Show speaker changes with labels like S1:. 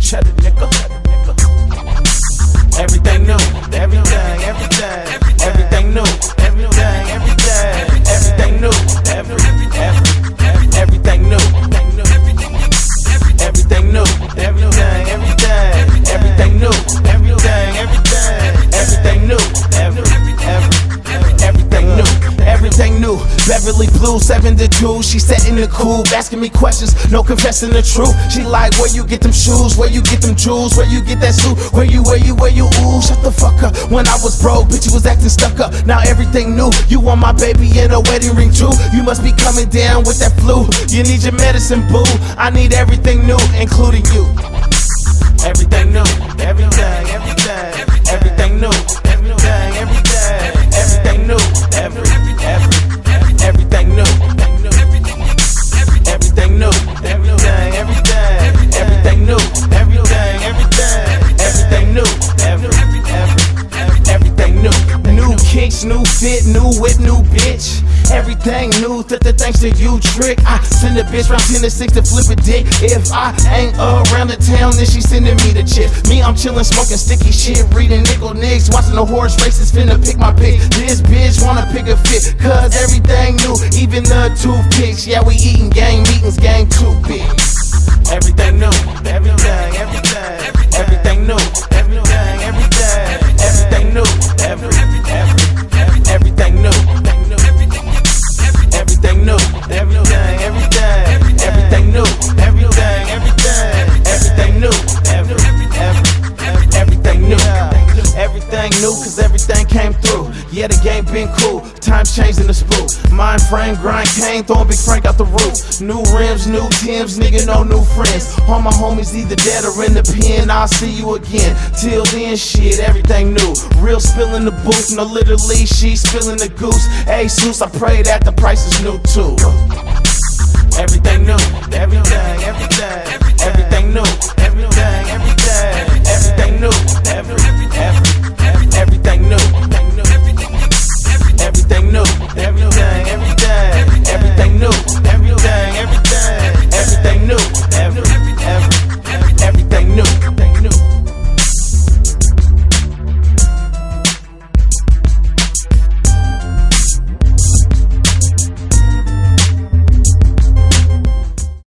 S1: cheddar, nigga. Everything new, everything, everything new, everything, everything new, everything new, everything new, everything, everything new, everything new, everything new. Beverly Blue, 7 to 2. She sat in the cool, asking me questions, no confessing the truth. She like, where you get them shoes, where you get them jewels, where you get that suit, where you, ooh, shut the fuck up. When I was broke, bitch, you was acting stuck up. Now everything new, you want my baby in a wedding ring too. You must be coming down with that flu. You need your medicine, boo. I need everything new, including you. Everything new, everything, everything new, everything, everything new, everything new, everything new, everything new, everything new, everything new. New kicks, new fit, new whip, new bitch. Everything new, thanks to you, trick. I send a bitch round 10 to 6 to flip a dick. If I ain't around the town, then she sending me the chick. Me, I'm chillin', smoking sticky shit, reading nickel nicks, watching the horse races, finna pick my pick. This bitch wanna pick a fit, cause everything new, even the toothpicks. Yeah, we eating gang meetings, gang too big. Everything new, everything, everything new, everything, everything new, everything new, everything new, everything new, everything new, everything new. Everything new, cause everything came through. Yeah, the game been cool, times changing the spool. Mind frame grind came, throwing Big Frank out the roof. New rims, new Timbs, nigga, no new friends. All my homies either dead or in the pen. I'll see you again. Till then, shit, everything new. Real spilling the booth, no literally, she spilling the goose. Hey, Seuss, I pray that the price is new too. Everything new, everything, everything new, everything, everything new, everything.